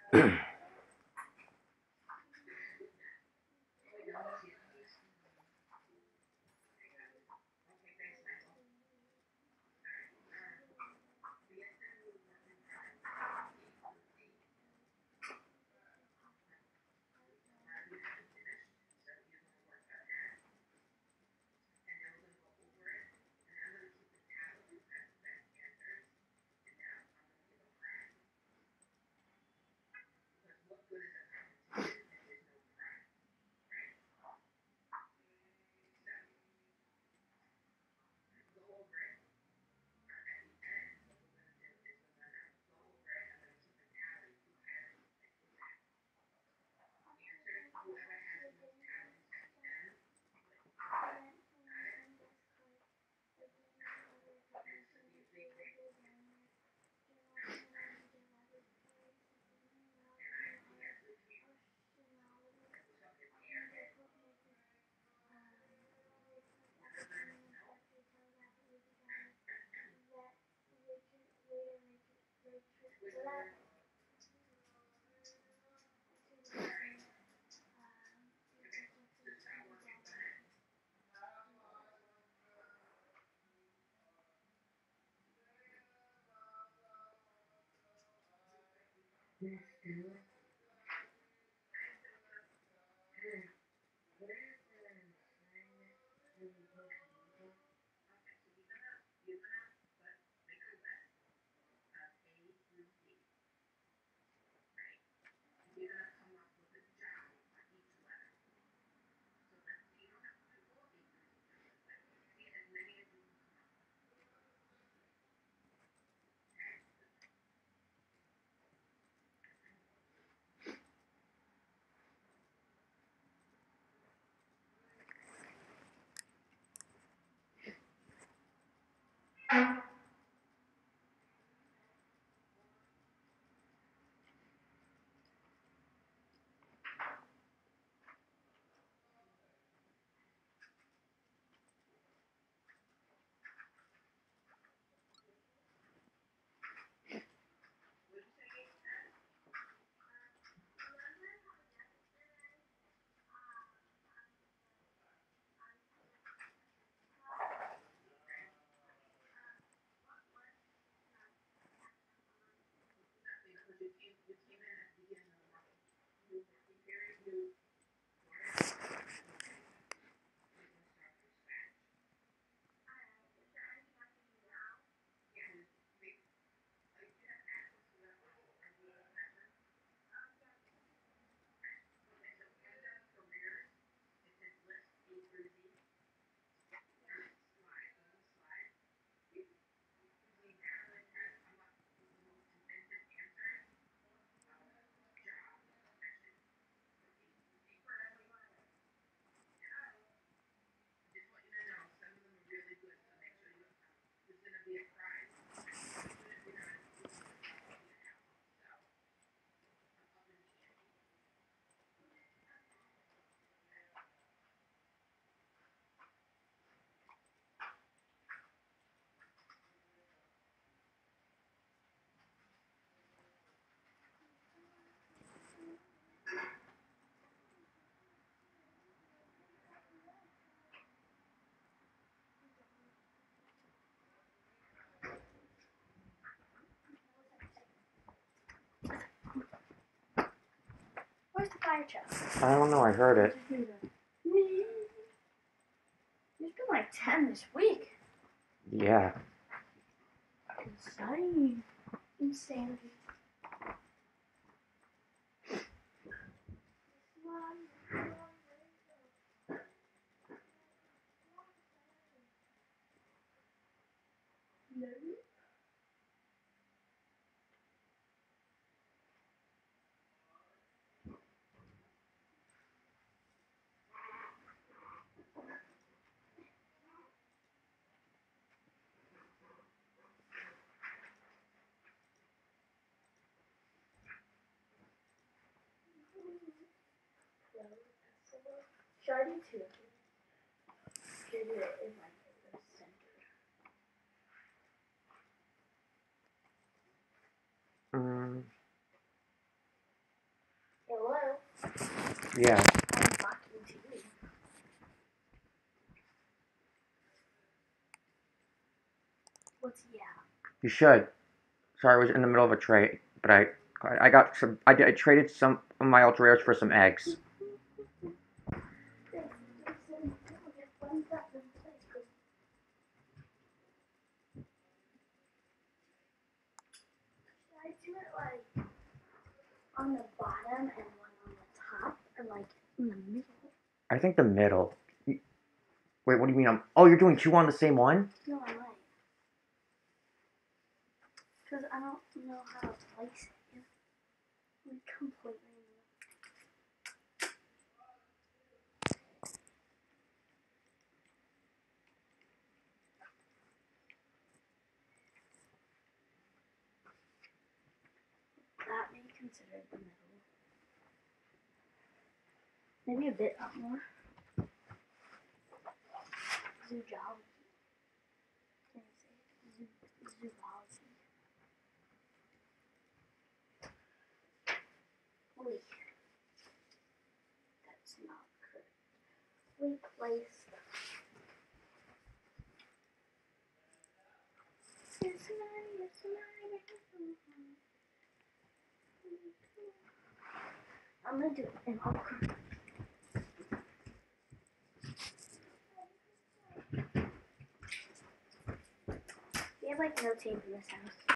Where's the fire truck? I don't know, I heard it. There's been like 10 this week. Yeah. Insane. Insanity. Shardy too. Is my favorite center. Yeah. I'm talking to you. What's yeah? You should. Sorry, I was in the middle of a trade, but I got some. I traded some of my ultra rares for some eggs. I do it like on the bottom and one on the top, or like in the middle? I think the middle. Wait, what do you mean? Oh, you're doing two on the same one? No, I might. Because I don't know how to place it. I'm completely. That may be considered the middle. Maybe a bit up more. Zoology. Can I say it? Zoology. Wait. That's not correct. Replace. I'm gonna do it in all correct. We have like no tape in this house.